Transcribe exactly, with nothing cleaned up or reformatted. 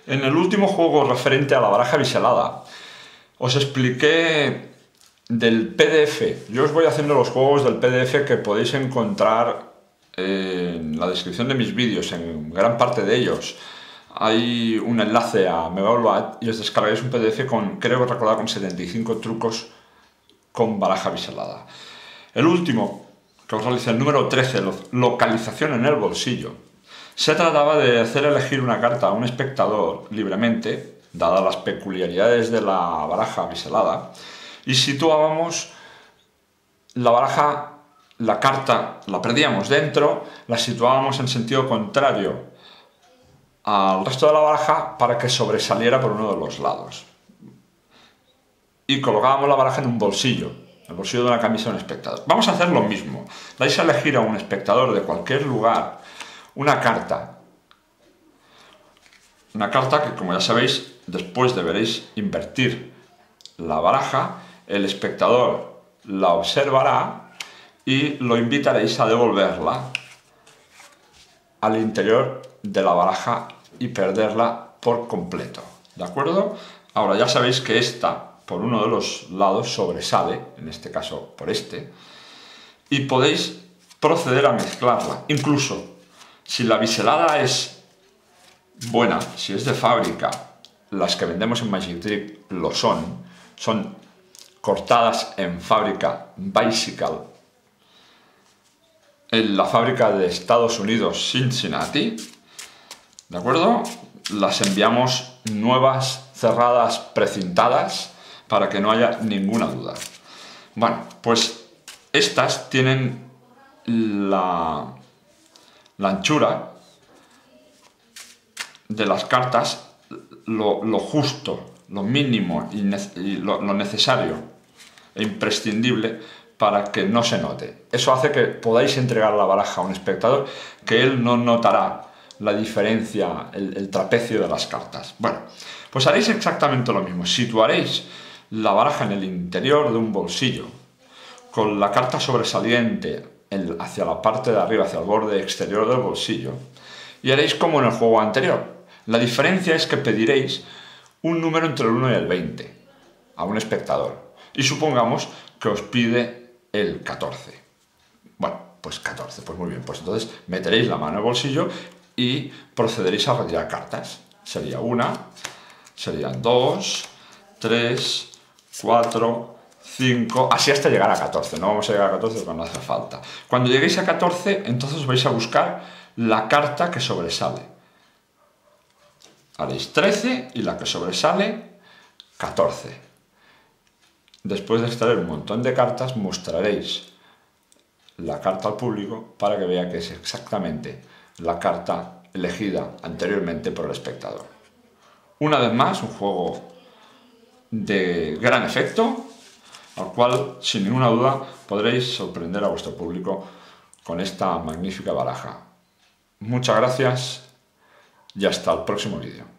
En el último juego referente a la baraja biselada, os expliqué del P D F. Yo os voy haciendo los juegos del P D F que podéis encontrar en la descripción de mis vídeos, en gran parte de ellos. Hay un enlace a Megawatt y os descargáis un P D F con, creo recordar, con setenta y cinco trucos con baraja biselada. El último que os realicé, el número trece, localización en el bolsillo. Se trataba de hacer elegir una carta a un espectador libremente, dadas las peculiaridades de la baraja biselada, y situábamos la baraja, la carta, la perdíamos dentro, la situábamos en sentido contrario al resto de la baraja para que sobresaliera por uno de los lados. Y colocábamos la baraja en un bolsillo, el bolsillo de una camisa de un espectador. Vamos a hacer lo mismo. Vais a elegir a un espectador de cualquier lugar una carta. Una carta que, como ya sabéis, después deberéis invertir la baraja, el espectador la observará y lo invitaréis a devolverla al interior de la baraja y perderla por completo. ¿De acuerdo? Ahora ya sabéis que esta, por uno de los lados, sobresale, en este caso por este, y podéis proceder a mezclarla. Incluso si la biselada es buena, si es de fábrica, las que vendemos en Magic Trick lo son, son cortadas en fábrica Bicycle, en la fábrica de Estados Unidos, Cincinnati, ¿de acuerdo? Las enviamos nuevas, cerradas, precintadas, para que no haya ninguna duda. Bueno, pues estas tienen la, la anchura de las cartas, lo, lo justo, lo mínimo y, ne y lo, lo necesario e imprescindible para que no se note. Eso hace que podáis entregar la baraja a un espectador que él no notará la diferencia, el, el trapecio de las cartas. Bueno, pues haréis exactamente lo mismo. Situaréis la baraja en el interior de un bolsillo, con la carta sobresaliente hacia la parte de arriba, hacia el borde exterior del bolsillo, y haréis como en el juego anterior. La diferencia es que pediréis un número entre el uno y el veinte a un espectador, y supongamos que os pide el catorce. Bueno, pues catorce, pues muy bien, pues entonces meteréis la mano en el bolsillo y procederéis a retirar cartas. Sería una, serían dos, tres, cuatro, cinco, así hasta llegar a catorce. No vamos a llegar a catorce cuando hace falta. Cuando lleguéis a catorce, entonces vais a buscar la carta que sobresale. Haréis trece y la que sobresale, catorce. Después de extraer un montón de cartas, mostraréis la carta al público para que vea que es exactamente la carta elegida anteriormente por el espectador. Una vez más, un juego de gran efecto, al cual, sin ninguna duda, podréis sorprender a vuestro público con esta magnífica baraja. Muchas gracias y hasta el próximo vídeo.